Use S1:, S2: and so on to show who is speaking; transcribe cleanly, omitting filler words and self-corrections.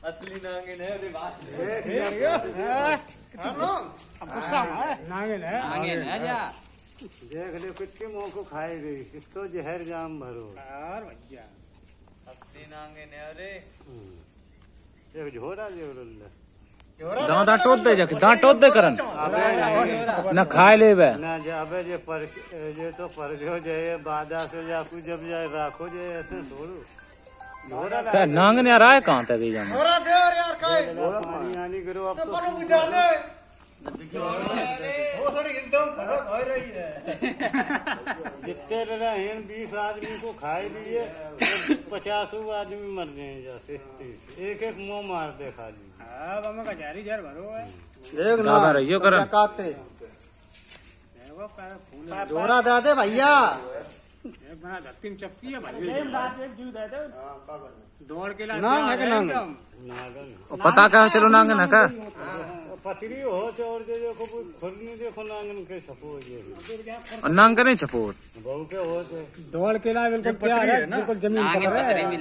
S1: असली नागिन है रे बात
S2: नागिन है जा
S3: देख ले कितने मुंह को खाई गई किसको जहर जाम भरो
S2: यार भैया
S1: असली नागिन है रे
S3: एक झोरा जेवरल्ला
S4: दांत टोद दे करन न खाए ले बे
S3: ना जाबे जे पर जे तो पर जो जे बादा से जाकू जब जाए राखो जे ऐसे छोड़ो झोरा
S4: क्या नांग ने रहा है कहां तक गई जाने
S2: थोड़ा दे यार काई
S3: पानी आनी करो अब तो
S2: पर बुझा दे वो थोड़ी एकदम खराब हो रही है
S3: जितने रहे 20 आदमी को खाए लिए 50 आदमी मर गए जैसे एक एक मुंह मार दे खाली
S2: हां बम का जारी जर भरो है
S5: देख ना
S4: रहियो करन
S5: काते
S2: देखो फूल
S5: जोरा दे दे भैया
S2: एक बना धत्तीन चपकी है भाई एक बात एक जू दे दे दौड़ के ला
S5: नांग है कि नांग
S3: नागन
S4: पता क्या चलो नांग न का
S3: पतरी हो तो और जो देखो खुरनी देखो नांगन के सपोज
S4: नांग का नहीं छपोर
S3: बहु के हो तो
S2: दौड़ के ला बिल्कुल तैयार है बिल्कुल जमीन पर है